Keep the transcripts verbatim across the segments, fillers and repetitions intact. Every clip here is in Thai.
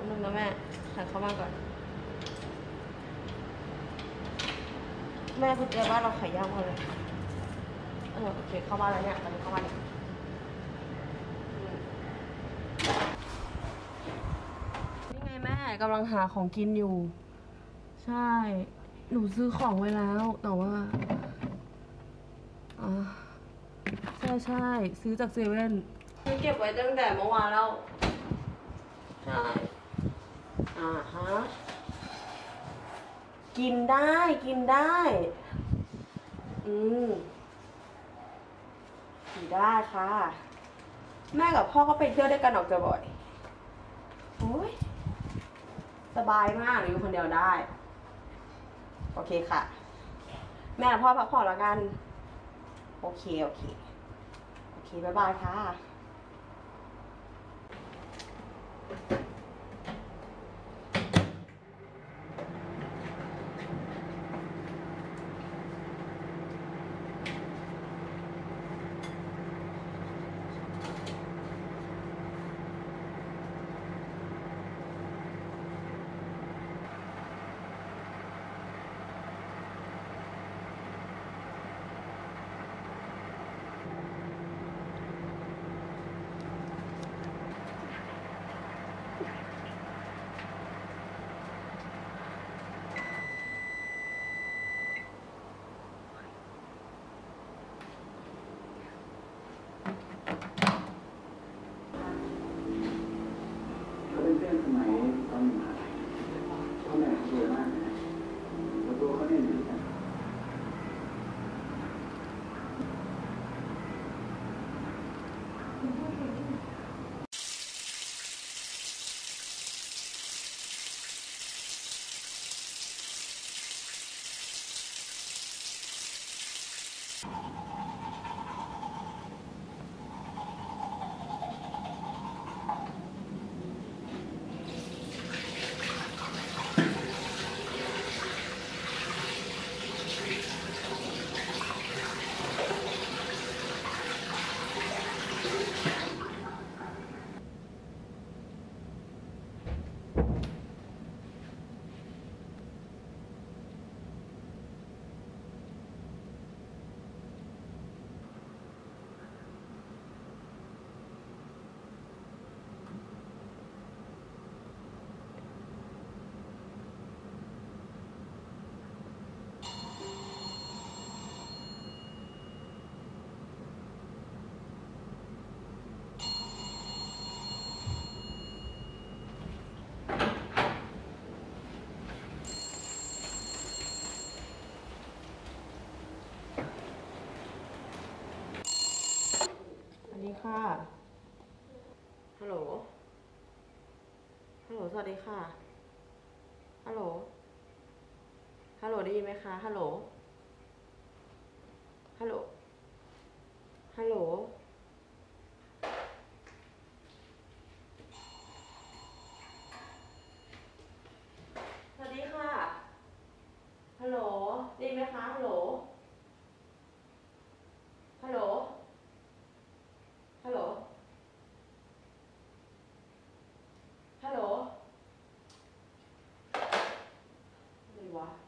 นึงนะแม่หันเข้ามาก่อนแม่คุณเจอว่าเราไข่ย่างมาเลยเออโอเคเข้ามาแล้วเนี่ยตอนนี้เข้ามาเนี่ยนี่ไงแม่กำลังหาของกินอยู่ใช่หนูซื้อของไว้แล้วแต่ว่าอ่าใช่ใช่ซื้อจากเซเว่นซื้อเก็บไว้ตั้งแต่เมื่อวานแล้วใช่อ่าฮะกินได้กินได้อืมกินได้ค่ะแม่กับพ่อก็ไปเที่ยวด้วยกันออกจะบ่อยโอ้ยสบายมากอยู่คนเดียวได้โอเคค่ะแม่พ่อพักผ่อนแล้วกันโอเคโอเคโอเคบ๊ายบายค่ะเพื่อนสมัยตอนมหาลัยเขาแม่เขารวยมากนะแล้วตัวเขาเนี่ยอยู่กันสวัสดีค่ะฮัลโหลฮัลโหลสวัสดีค่ะฮัลโหลฮัลโหลได้ยินไหมคะฮัลโหลฮัลโหลฮัลโหลสวัสดีค่ะฮัลโหลได้ยินไหมคะฮัลโหลฮัลโหลฮัลโหลฮัลโหลอะไรวะ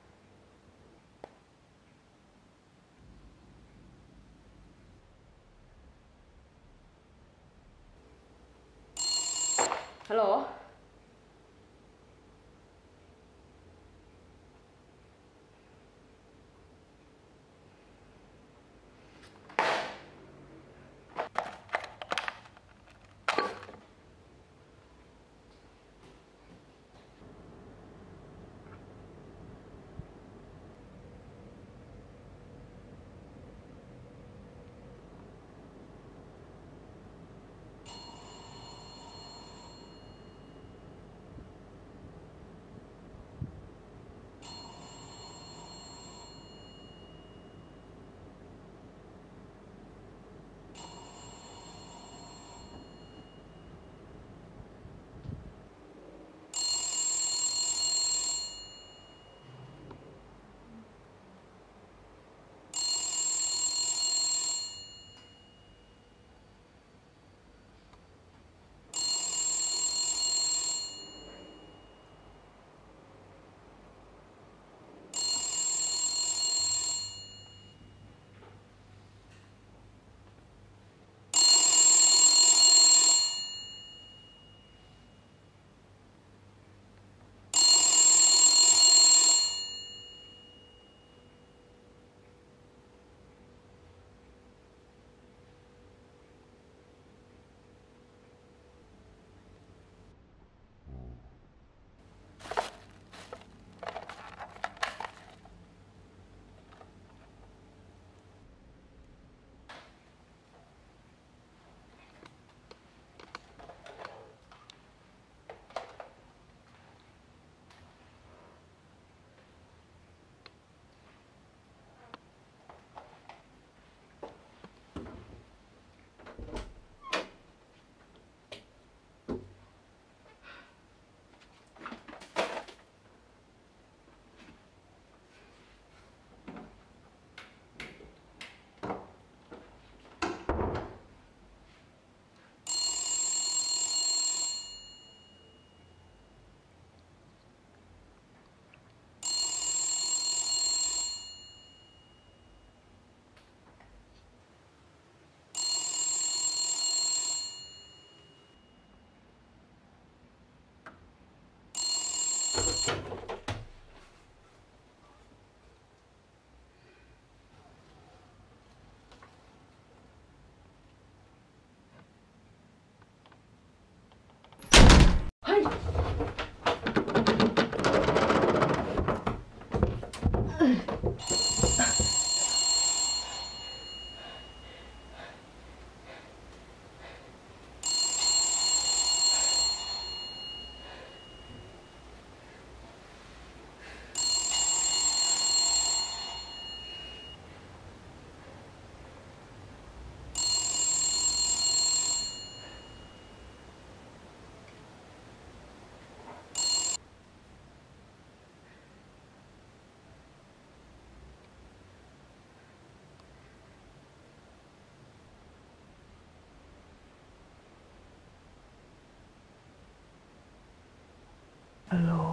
ฮัลโหลเฮ้ยฮัลโหล